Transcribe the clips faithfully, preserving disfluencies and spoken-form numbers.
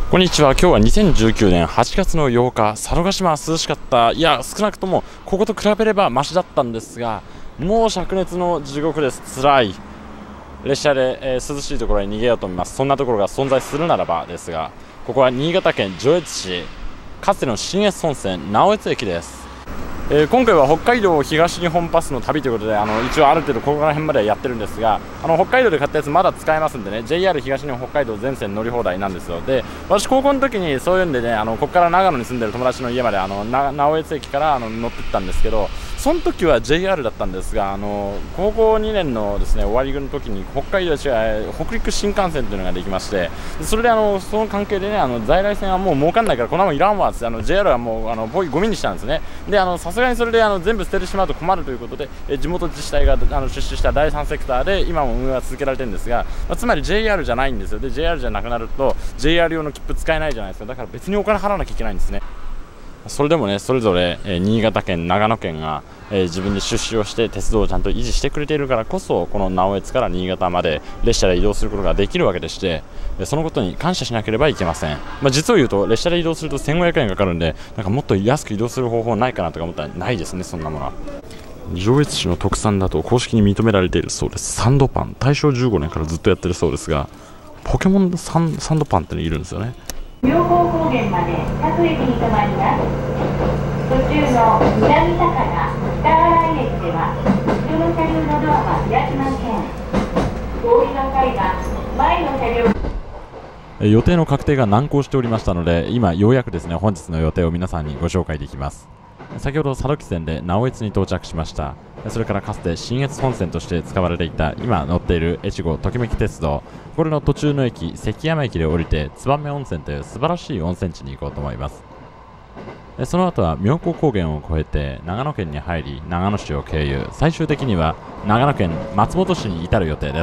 こんにちは。今日はにせんじゅうきゅうねんはちがつのようか、佐渡島は涼しかった。いや、少なくともここと比べればマシだったんですが、もう灼熱の地獄です。辛い。列車で、えー、涼しいところへ逃げようと思います。そんなところが存在するならばですが、ここは新潟県上越市、かつての信越本線直江津駅です。えー、今回は北海道東日本パスの旅ということで、あの一応ある程度ここら辺までやってるんですが、あの北海道で買ったやつまだ使えますんでね、 ジェイアール 東日本北海道全線乗り放題なんですよ。で、私高校の時にそういうんでね、あのここから長野に住んでる友達の家まであのな直江津駅からあの乗ってったんですけど、その時は ジェイアール だったんですが、あの高校にねんのですね終わりの時に北海道違う北陸新幹線というのができまして、それであのその関係でね、あの在来線はもう儲かんないからこんなもんいらんわって、あの ジェイアール はもうあのポイゴミにしたんですね。で、あのさすがにそれであの全部捨ててしまうと困るということで、え地元自治体があの出資しただいさんセクターで今も運営は続けられてるんですが、まあ、つまり ジェイアール じゃないんですよ。で ジェイアール じゃなくなると ジェイアール 用の切符使えないじゃないですか。だから別にお金払わなきゃいけないんですね。それでもね、それぞれ、えー、新潟県、長野県が、えー、自分で出資をして鉄道をちゃんと維持してくれているからこそ、この直江津から新潟まで列車で移動することができるわけでして、そのことに感謝しなければいけません。まあ、実を言うと列車で移動するとせんごひゃくえんかかるんで、なんかもっと安く移動する方法ないかなとか思ったらないですね、そんなものは。上越市の特産だと公式に認められているそうです。サンドパン、大正じゅうごねんからずっとやってるそうですが、ポケモンサン、サンドパンってのいるんですよね。 妙高高原まで各駅に停まります。途中の南高菜北新井駅では後ろの車両のドアは開きません。氷の階が前の車両。 予定の確定が難航しておりましたので、今ようやくですね本日の予定を皆さんにご紹介できます。先ほど佐渡汽船で直江津に到着しました。それからかつて信越本線として使われていた今乗っている越後ときめき鉄道、これの途中の駅関山駅で降りて燕温泉という素晴らしい温泉地に行こうと思います。その後は妙高高原を越えて長野県に入り、長野市を経由、最終的には長野県松本市に至る予定です。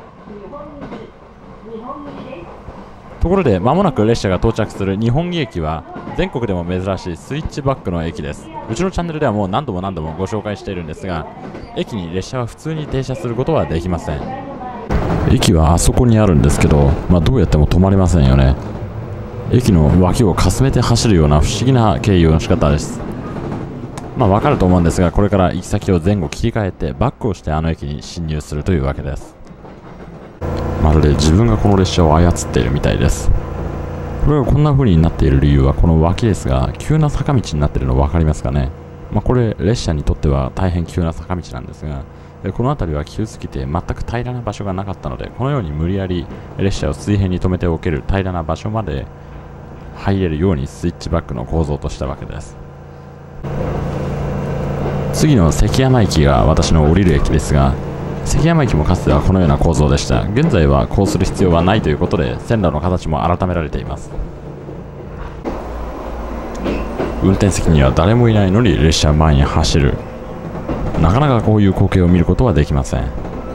ところで間もなく列車が到着する日本木駅は全国でも珍しいスイッチバックの駅です。うちのチャンネルではもう何度も何度もご紹介しているんですが、駅に列車は普通に停車することはできません。駅はあそこにあるんですけど、まあ、どうやっても止まりませんよね。駅の脇をかすめて走るような不思議な経由の仕方です。まあわかると思うんですが、これから行き先を前後切り替えてバックをしてあの駅に進入するというわけです。まるで自分がこの列車を操っているみたいです。これがこんな風になっている理由はこの脇ですが、急な坂道になっているの分かりますかね。まあ、これ列車にとっては大変急な坂道なんですが、この辺りは急すぎて全く平らな場所がなかったので、このように無理やり列車を水平に止めておける平らな場所まで入れるようにスイッチバックの構造としたわけです。次の関山駅が私の降りる駅ですが、関山駅もかつてはこのような構造でした。現在はこうする必要はないということで線路の形も改められています。運転席には誰もいないのに列車は前に走る。なかなかこういう光景を見ることはできません。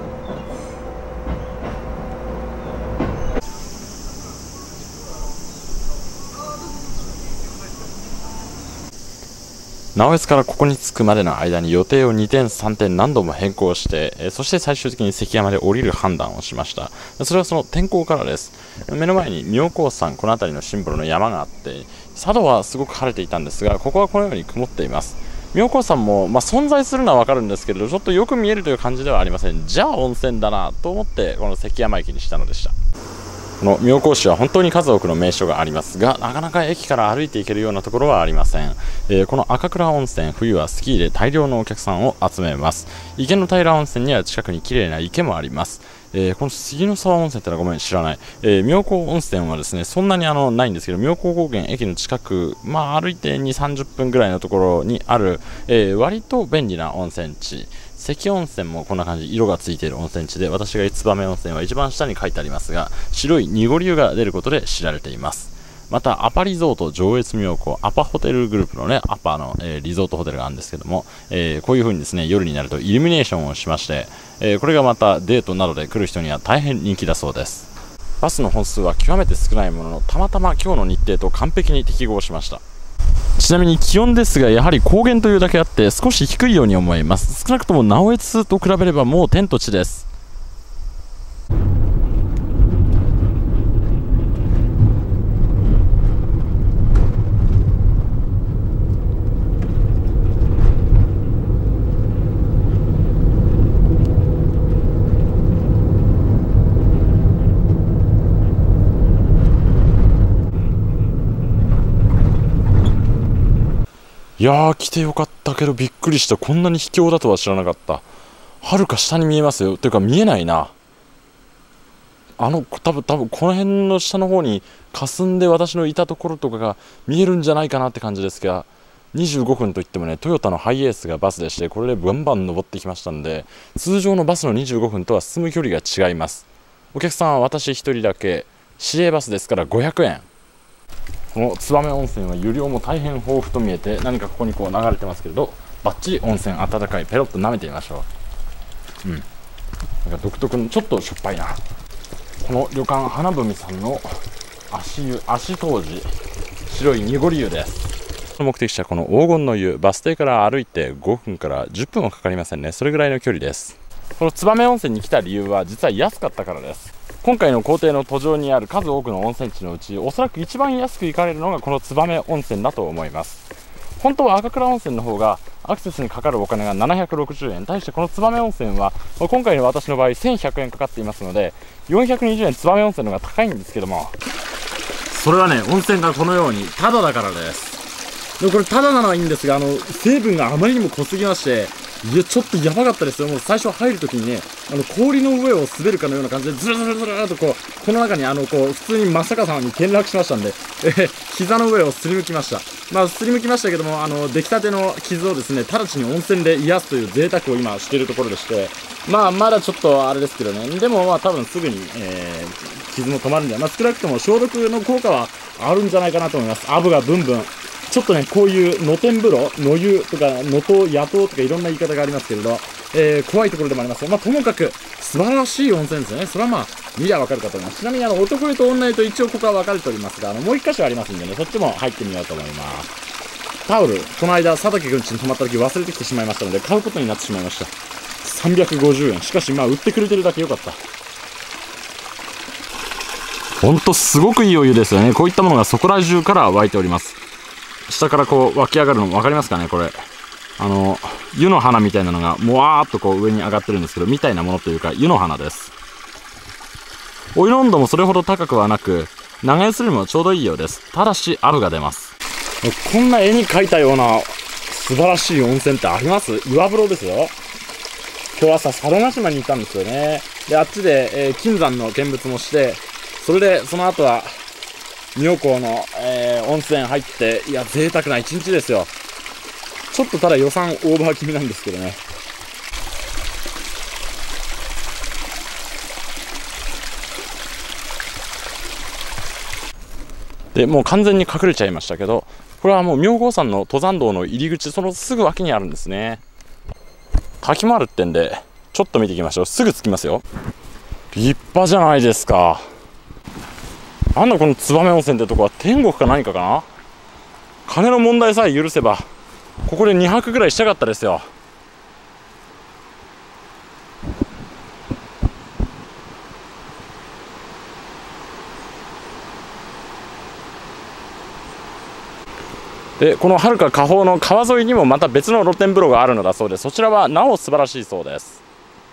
直江津からここに着くまでの間に予定をにてんさんてん何度も変更して、えー、そして最終的に関山で降りる判断をしました。それはその天候からです。目の前に妙高山、この辺りのシンボルの山があって、佐渡はすごく晴れていたんですが、ここはこのように曇っています。妙高山も、まあ、存在するのはわかるんですけれど、ちょっとよく見えるという感じではありません。じゃあ温泉だなと思ってこの関山駅にしたのでした。この妙高市は本当に数多くの名所がありますが、なかなか駅から歩いていけるようなところはありません。えー、この赤倉温泉、冬はスキーで大量のお客さんを集めます。池の平温泉には近くに綺麗な池もあります。えー、この杉の沢温泉ってのはごめん知らない。えー、妙高温泉はですね、そんなにあのないんですけど、妙高高原駅の近く、まあ歩いてにじゅう、さんじゅっぷんぐらいのところにある、えー、割と便利な温泉地。関温泉もこんな感じ、色がついている温泉地で、私が燕温泉は一番下に書いてありますが、白い濁り湯が出ることで知られています。またアパリゾート上越妙高、アパホテルグループのね、アパの、えー、リゾートホテルがあるんですけども、えー、こういう風にですね、夜になるとイルミネーションをしまして、えー、これがまたデートなどで来る人には大変人気だそうです。バスの本数は極めて少ないものの、たまたま今日の日程と完璧に適合しました。ちなみに気温ですが、やはり高原というだけあって少し低いように思います。少なくとも直江津と比べればもう天と地です。 いやー来てよかったけどびっくりした。こんなに秘境だとは知らなかった。はるか下に見えますよ。ていうか見えないな。あの多分多分この辺の下の方に霞んで私のいたところとかが見えるんじゃないかなって感じですが、にじゅうごふんといってもね、トヨタのハイエースがバスでして、これでバンバン登ってきましたんで、通常のバスのにじゅうごふんとは進む距離が違います。お客さんは私ひとりだけ、市営バスですからごひゃくえん。この燕温泉は湯量も大変豊富と見えて、何かここにこう流れてますけれど、バッチリ温泉温かい。ペロッと舐めてみましょう。うん、なんか独特のちょっとしょっぱいな。この旅館花文さんの足湯、足湯治白い濁り湯です。目的地はこの黄金の湯、バス停から歩いてごふんからじゅっぷんはかかりませんね。それぐらいの距離です。この燕温泉に来た理由は実は安かったからです。今回の行程の途上にある数多くの温泉地のうち、おそらく一番安く行かれるのがこの燕温泉だと思います。本当は赤倉温泉の方がアクセスにかかるお金がななひゃくろくじゅうえん、対してこの燕温泉は今回の私の場合せんひゃくえんかかっていますので、よんひゃくにじゅうえん燕温泉の方が高いんですけども、それはね、温泉がこのようにタダだからです。でもこれタダなのはいいんですが、あの成分があまりにも濃すぎまして、いやちょっとやばかったですよ。もう最初入るときにね、あの氷の上を滑るかのような感じでズルズルズルーとこうこの中にあのこう普通に真っ逆さまに転落しましたんで、えー、膝の上をすりむきました。まあすりむきましたけども、あの出来たての傷をですね直ちに温泉で癒すという贅沢を今しているところでして、まあまだちょっとあれですけどね、でもまあ多分すぐに、えー、傷も止まるんで、まあ、少なくとも消毒の効果はあるんじゃないかなと思います。アブがブンブンちょっとね、こういう野天風呂、野湯とか野湯、野湯とかいろんな言い方がありますけれど、えー、怖いところでもありますが、まあ、ともかく素晴らしい温泉ですよね。それはまあ見りゃわかるかと思います。ちなみにあの男湯と女湯と一応ここは分かれておりますが、あのもう一箇所ありますんでね、そっちも入ってみようと思います。タオル、この間佐竹くん家に泊まった時忘れてきてしまいましたので買うことになってしまいました。さんびゃくごじゅうえん。しかしまあ売ってくれてるだけよかった。ほんとすごくいいお湯ですよね。こういったものがそこら中から湧いております。下からこう湧き上がるの分かりますかね。これあの湯の花みたいなのがもわーっとこう上に上がってるんですけど、みたいなものというか湯の花です。お湯の温度もそれほど高くはなく、長湯するにもちょうどいいようです。ただしアブが出ます。こんな絵に描いたような素晴らしい温泉ってあります？岩風呂ですよ。今日朝佐渡島にいたんですよね。であっちで、えー、金山の見物もして、それでその後は妙高の、えー、温泉入って、いや贅沢な一日ですよ。ちょっとただ予算オーバー気味なんですけどね。でもう完全に隠れちゃいましたけど、これはもう妙高山の登山道の入り口、そのすぐ脇にあるんですね。滝もあるってんでちょっと見ていきましょう。すぐ着きますよ。立派じゃないですか。なんだこの燕温泉ってとこは天国か何かかな。金の問題さえ許せばここでにはくぐらいしたかったですよ。でこのはるか下方の川沿いにもまた別の露天風呂があるのだそうで、そちらはなお素晴らしいそうです。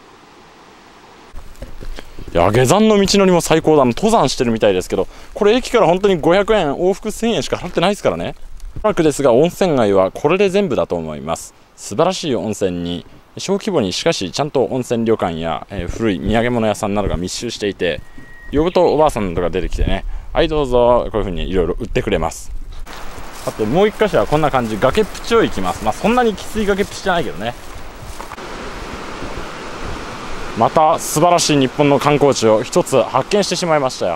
いや下山の道のりも最高だ。登山してるみたいですけど、これ駅から本当にごひゃくえん、往復せんえんしか払ってないですからね。おそらくですが温泉街はこれで全部だと思います。素晴らしい温泉に小規模にしかしちゃんと温泉旅館や、えー、古い土産物屋さんなどが密集していて、呼ぶとおばあさんなどが出てきてね、はいどうぞ、こういう風にいろいろ売ってくれます。あともう一箇所はこんな感じ、崖っぷちを行きます。まあそんなにきつい崖っぷちじゃないけどね。また素晴らしい日本の観光地を一つ発見してしまいましたよ。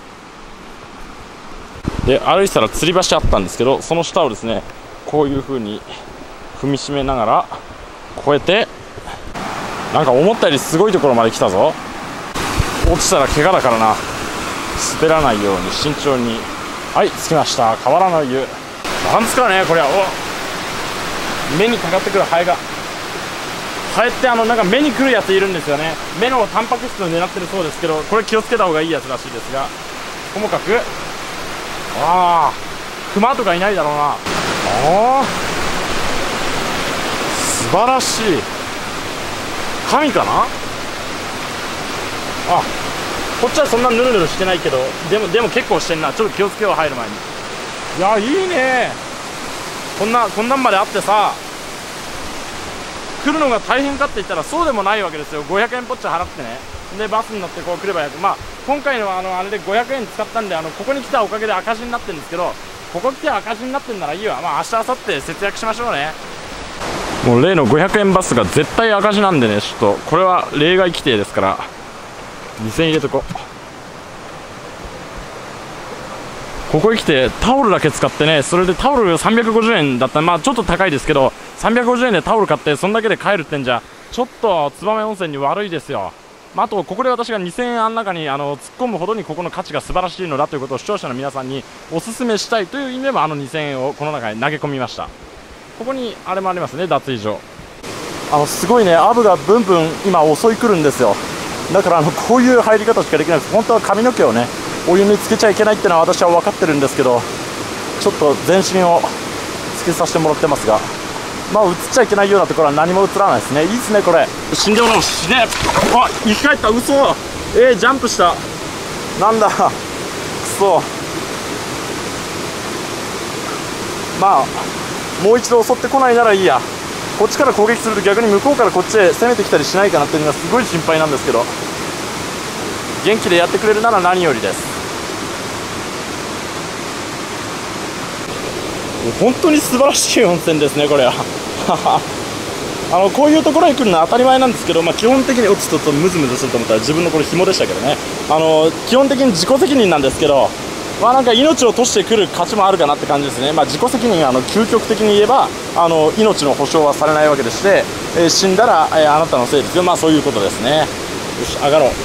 で歩いてたら吊り橋あったんですけど、その下をですねこういう風に踏みしめながら越えて、なんか思ったよりすごいところまで来たぞ。落ちたら怪我だからな、滑らないように慎重に。はい着きました。河原の湯なんですかねこれは。お目にかかってくるハエが、ハエってあのなんか目に来るやついるんですよね。目のタンパク質を狙ってるそうですけど、これ気をつけた方がいいやつらしいですが、ともかくああクマとかいないだろうな。ああ素晴らしい。神かなあ。こっちはそんなヌルヌルしてないけど、でもでも結構してんな。ちょっと気をつけよう入る前に。いやいいね。 こんなこんなんまであってさ、来るのが大変かって言ったらそうでもないわけですよ。ごひゃくえんぽっちゃ払ってね、でバスに乗ってこう来ればよく、まあ今回のあのあれでごひゃくえん使ったんで、あのここに来たおかげで赤字になってるんですけど、ここ来て赤字になってんならいいわ。まあ明日明後日節約しましょうね。もう例のごひゃくえんバスが絶対赤字なんでね、ちょっとこれは例外規定ですからにせんえん入れとこう。ここへ来てタオルだけ使ってね、それでタオルさんびゃくごじゅうえんだったら、まあちょっと高いですけどさんびゃくごじゅうえんでタオル買ってそんだけで帰るってんじゃちょっと燕温泉に悪いですよ。まあ、あとここで私がにせんえんあん中にあの突っ込むほどにここの価値が素晴らしいのだということを視聴者の皆さんにお勧めしたいという意味でもあのにせんえんをこの中に投げ込みました。ここにあれもありますね、脱衣所。あのすごいね、アブがブンブン今襲い来るんですよ。だからあのこういう入り方しかできないです。本当は髪の毛をねお湯につけちゃいけないっていうのは私は分かってるんですけど、ちょっと全身をつけさせてもらってますが、まあ映っちゃいけないようなところは何も映らないですね。いいですねこれ。死んでもらう死ね。あ、生き返った。嘘。えー、ジャンプした。なんだくそ。まあもう一度襲ってこないならいいや。こっちから攻撃すると逆に向こうからこっちへ攻めてきたりしないかなっていうのがすごい心配なんですけど、元気でやってくれるなら何よりです。本当に素晴らしい温泉ですねこれは。あのこういうところに来るのは当たり前なんですけど、まあ、基本的に落ちととムズムズすると思ったら自分のこれ紐でしたけどね、あの基本的に自己責任なんですけど、まあなんか命を落としてくる価値もあるかなって感じですね。まあ、自己責任はあの究極的に言えばあの命の保証はされないわけでして、えー、死んだら、えー、あなたのせいですよ。まあそういうことですね。よし上がろう。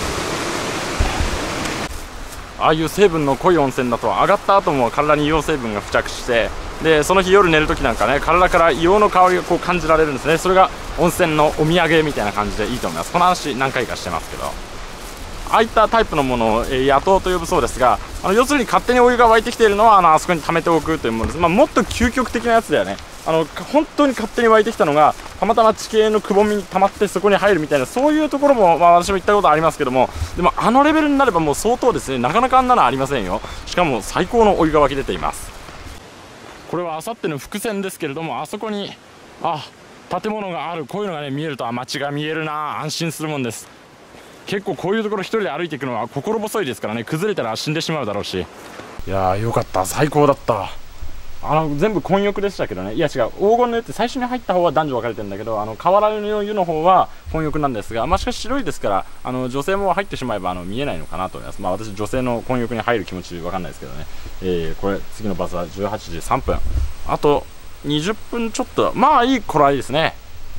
ああいう成分の濃い温泉だと上がった後も体に硫黄成分が付着して、でその日夜寝るときなんかね体から硫黄の香りがこう感じられるんですね。それが温泉のお土産みたいな感じでいいと思います。この話何回かしてますけど、ああいったタイプのものを、えー、野党と呼ぶそうですが、あの要するに勝手にお湯が沸いてきているのはあのあそこに溜めておくというものです。まあ、もっと究極的なやつだよね。あの本当に勝手に湧いてきたのがたまたま地形のくぼみに溜まってそこに入るみたいな、そういうところも、まあ、私も言ったことありますけども、でもあのレベルになればもう相当ですね。なかなかあんなのありませんよ。しかも最高のお湯が湧き出ています。これはあさっての伏線ですけれども、あそこにあ建物がある、こういうのがね見えると、あ街が見えるな、安心するもんです。結構こういうところ一人で歩いていくのは心細いですからね。崩れたら死んでしまうだろうし。いやーよかった、最高だった。あの全部混浴でしたけどね。いや違う、黄金の湯って最初に入った方は男女分かれてるんだけど、あの河原の湯の方は混浴なんですが、まあ、しかし白いですからあの女性も入ってしまえばあの見えないのかなと思います。まあ私女性の混浴に入る気持ち分かんないですけどね。えー、これ次のバスはじゅうはちじさんぷん、あとにじゅっぷんちょっと、まあいい頃合いですね。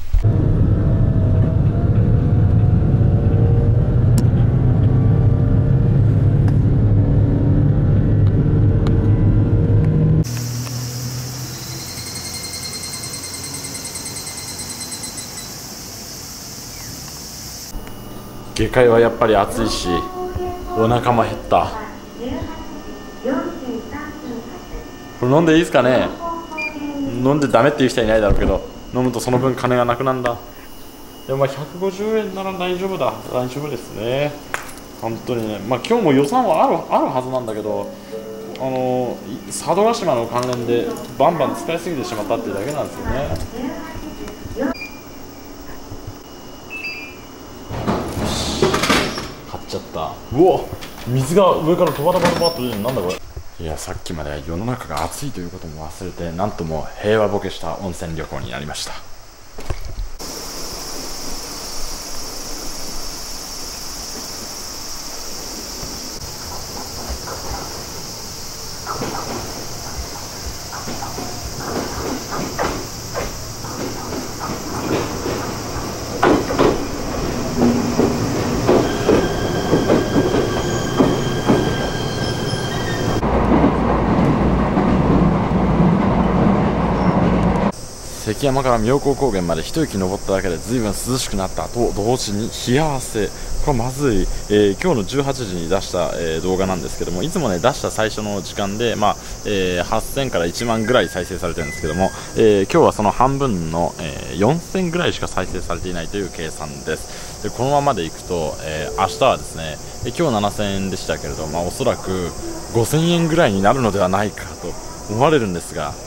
下界はやっぱり暑いしお腹も減った。これ飲んでいいですかね。飲んでダメっていう人はいないだろうけど、飲むとその分金がなくなんだ。でもまあひゃくごじゅうえんなら大丈夫だ、大丈夫ですね本当にね。まあ今日も予算はあるあるはずなんだけど、あの佐渡島の関連でバンバン使いすぎてしまったっていうだけなんですよね。ちゃった。うわ、水が上からドバドバドバっと出てる。なんだこれ。いやさっきまでは世の中が暑いということも忘れて、なんとも平和ボケした温泉旅行になりました。関山から妙高高原まで一息登っただけで随分涼しくなったと同時に冷や汗、これまずい、えー、今日のじゅうはちじに出した、えー、動画なんですけども、いつもね出した最初の時間で、まあえー、はっせんからいちまんぐらい再生されてるんですけども、えー、今日はその半分の、えー、よんせんぐらいしか再生されていないという計算です。でこのままでいくと、えー、明日はですね、えー、今日ななせんえんでしたけれど、まあ、おそらくごせんえんぐらいになるのではないかと思われるんですが、